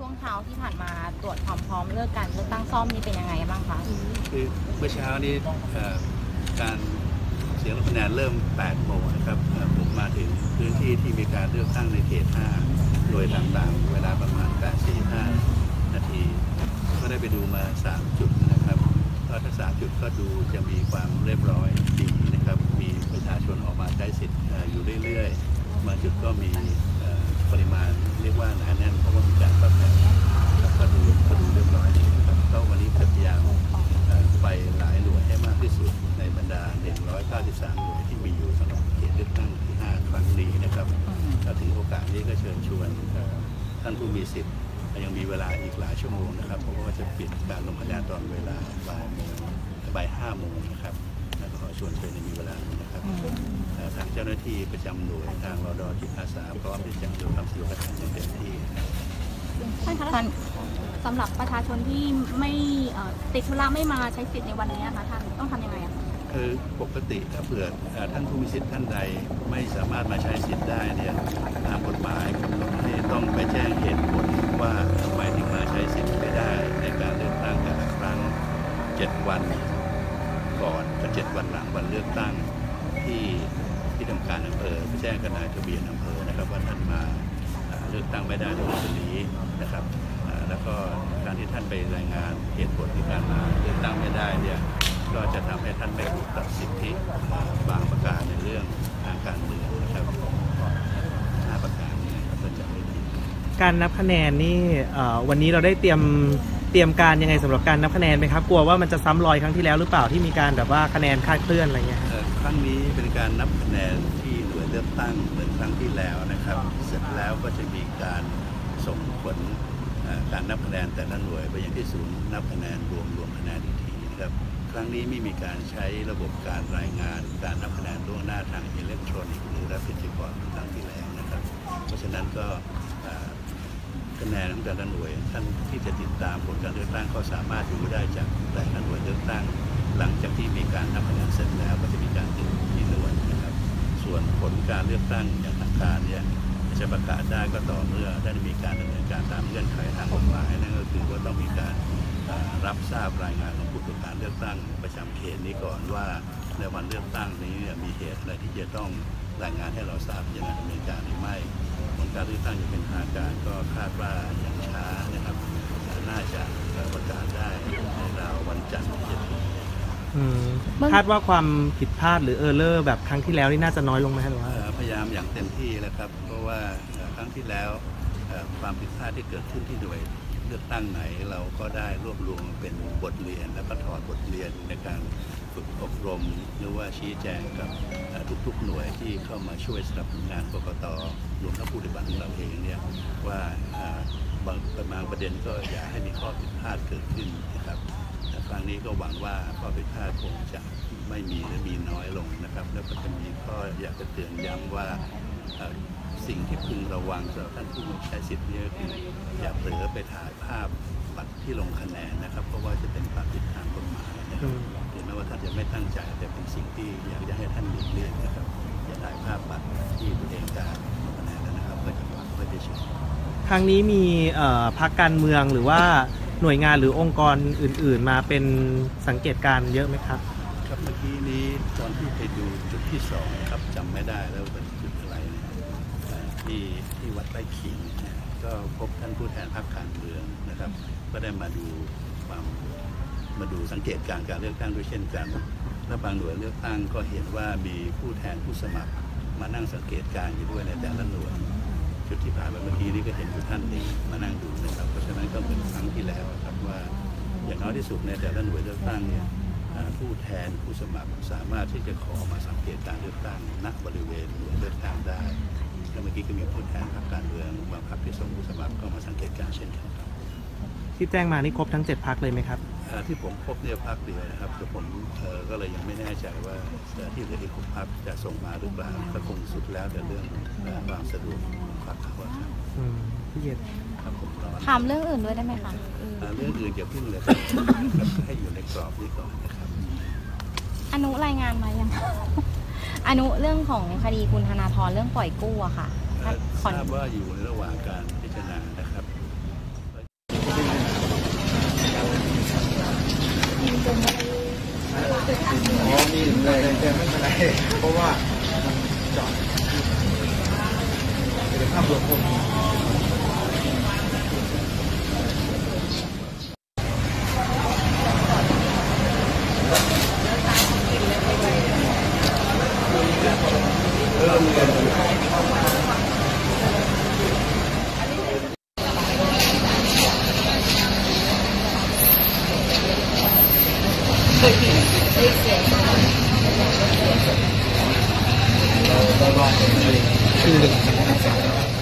วงเช้าที่ผ่านมาตรวจความพร้อมเลือกการเลือกตั้งซ่อมนี่เป็นยังไงบ้างคะคือเมื่อเช้านี้การเสียงลงคะแนนเริ่ม 8 โมงนะครับผมมาถึงพื้นที่ที่มีการเลือกตั้งในเขต 5 โดยต่างๆเวลาประมาณ 8:45 นาทีก็ได้ไปดูมา 3 จุดนะครับก็ทั้ง3 จุดก็ดูจะมีความเรียบร้อยดีนะครับมีประชาชนออกมาใช้สิทธิ์อยู่เรื่อยๆบางจุดก็มีปริมาณเรียกว่าหนาแน่นเพราะว่ามีการปรับแต่งก็ดูเรียบร้อยดีนะครับก็วันนี้พยายามไปหลายหน่วยให้มากที่สุดในบรรดา 193 หน่วยที่มีอยู่สำหรับเขตเลือกตั้งที่ 5 ครั้งนี้นะครับถ้าถึงโอกาสนี้ก็เชิญชวนท่านผู้มีสิทธิ์ยังมีเวลาอีกหลายชั่วโมงนะครับเพราะว่าจะปิดการลงคะแนนตอนเวลาบ่าย 5 โมงนะครับแล้วก็ขอชวนเชิญมีเวลานะครับทางเจ้าหน้าที่ประจำหน่วยทางรด.จิตอาสาพร้อมที่จะดูความสะดวกอย่างเต็มที่ท่านคะสำหรับประชาชนที่ไม่ติดธุระไม่มาใช้สิทธิ์ในวันนี้นะคะท่านต้องทำยังไงคะคือปกติถ้าเผื่อท่านผู้มีสิทธิ์ท่านใดไม่สามารถมาใช้สิทธิ์ได้เนี่ยตามกฎหมายกำหนดให้ต้องไปแจ้งเหตุผลว่าทำไมถึงมาใช้สิทธิ์ไม่ได้ในการเลือกตั้งแต่ละครั้ง7 วันก่อนกับ7 วันหลังวันเลือกตั้งที่ทำการอำเภอไปแจ้งกับนายทะเบียนอำเภอนะครับว่าท่านมาเลือกตั้งไม่ได้ในวันนี้นะครับแล้วก็การที่ท่านไปรายงานเหตุผลในการมาเลือกตั้งไม่ได้เนี่ยก็จะทำให้ท่านไม่ถูกตัดสิทธิบางประการในเรื่องทางการเมืองนะครับ5 ประการนี้ก็จะไม่ดีการนับคะแนนนี่วันนี้เราได้เตรียมการยังไงสำหรับการนับคะแนนไหมครับกลัวว่ามันจะซ้ำรอยครั้งที่แล้วหรือเปล่าที่มีการแบบว่าคะแนนคลาดเคลื่อนอะไรเงี้ยครั้งนี้เป็นการนับคะแนนที่หน่วยเลือกตั้งเหมือนครั้งที่แล้วนะครับเสร็จแล้วก็จะมีการส่งผลการนับคะแนนแต่ละหน่วยไปยังที่ศูนย์นับคะแนนรวมคะแนนอีกทีนะครับครั้งนี้ไม่มีการใช้ระบบการรายงานการนับคะแนนล่วงหน้าทางอิเล็กทรอนิกส์หรือรับผิดชอบครั้งที่แล้วนะครับเพราะฉะนั้นก็คะแนนของแต่ละหน่วยท่านที่จะติดตามผลการเลือกตั้งก็สามารถดูได้จากแต่ละหน่วยเลือกตั้งหลังจากที่มีการนับคะแนนเสร็จแล้วก็จะมีการติดที่หน่วยนะครับส่วนผลการเลือกตั้งอย่างทางการเนี่ยจะประกาศได้ก็ต่อเมื่อได้มีการดำเนินการตามเงื่อนไขทางกฎหมายนั่นก็คือว่าต้องมีการรับทราบรายงานของผู้ตรวจการเลือกตั้งประจำเขตนี้ก่อนว่าในวันเลือกตั้งนี้มีเหตุอะไรที่จะต้องรายงานให้เราทราบจะดำเนินการหรือไม่ผลการเลือกตั้งอย่างเป็นทางการก็คาดว่าอย่างช้านะครับน่าจะประกาศได้ในราววันจันทร์ที่จะถึงคาดว่าความผิดพลาดหรือเออร์เลอร์แบบครั้งที่แล้วนี่น่าจะน้อยลงไหมหรือว่าพยายามอย่างเต็มที่แล้วครับเพราะว่าครั้งที่แล้วความผิดพลาดที่เกิดขึ้นที่หน่วยเลือกตั้งไหนเราก็ได้รวบรวมเป็นบทเรียนและก็ถอดบทเรียนในการฝึกอบรมหรือว่าชี้แจงกับทุกๆหน่วยที่เข้ามาช่วยสนับสนุนงานกกต.รวมทั้งผู้ปฏิบัติของเราเองเนี่ยว่าบางประเด็นก็อย่าให้มีข้อผิดพลาดเกิดขึ้นนะครับครั้งนี้ก็หวังว่าข้อผิดพลาดคงจะไม่มีหรือมีน้อยลงนะครับแล้วก็จะมีข้ออยากจะเตือนย้ำว่าสิ่งที่พึงระวังสำหรับท่านผู้ใช้สิทธิ์นี้คืออย่าเผลอไปถ่ายภาพบัตรที่ลงคะแนนนะครับเพราะว่าจะเป็นความผิดทางกฎหมายนะครับถึงแม้ว่าท่านจะไม่ตั้งใจแต่เป็นสิ่งที่อยากจะให้ท่านหลีกเลี่ยงนะครับอย่าถ่ายภาพบัตรที่ตัวเองการลงคะแนนนะครับก็จะไม่ได้ช่วยทางนี้มีพรรคการเมืองหรือว่าหน่วยงานหรือองค์กรอื่นๆมาเป็นสังเกตการเยอะไหมครับครับเมื่อกี้นี้ตอนที่ไปดูจุดที่2ครับจำไม่ได้แล้วเป็นจุดอะไรที่วัดไร่ขิงก็พบท่านผู้แทนพรรคการเมืองนะครับก็ได้มาดูสังเกตการเลือกตั้งด้วยเช่นกันและบางหน่วยเลือกตั้งก็เห็นว่ามีผู้แทนผู้สมัครมานั่งสังเกตการอยู่ด้วยในแต่ละหน่วยจุดที่ผ่านมาเมื่อกี้นี้ก็เห็นทุกท่านนี้มานั่งดูนะครับเพราะฉะนั้นก็เหมือนครั้งที่แล้วครับว่าอย่างน้อยที่สุดในแต่ละหน่วยเลือกตั้งเนี่ยผู้แทนผู้สมัครสามารถที่จะขอมาสังเกตการเลือกตั้งณบริเวณหน่วยเลือกตั้งได้แล้วเมื่อกี้ก็มีผู้แทนพรรคการเมืองบางพรรคที่ส่งผู้สมัครก็มาสังเกตการเช่นกันครับที่แจ้งมานี่ครบทั้ง7 พรรคเลยไหมครับที่ผมพบเนี่ยพรรคเดียวนะครับแต่ผมก็เลยยังไม่แน่ใจว่าที่เหลืออีก6 พรรคจะส่งมาหรือเปล่าก็คงสุดแล้วแต่เรื่องความสะดวกของพรรคเขาครับพี่เย็นครับผมถามเรื่องอื่นด้วยได้ไหมคะเรื่องอื่นอย่าพึ่งเลยให้อยู่ในกรอบนี้ก่อนนะครับอนุรายงานมายังอนุเรื่องของคดีคุณธนาธรเรื่องปล่อยกู้อะค่ะทราบว่าอยู่ในระหว่างการพิจารณานะครับเพราะว่ามันจอดเป็นภาพรวมพวกนี้เราลองคือ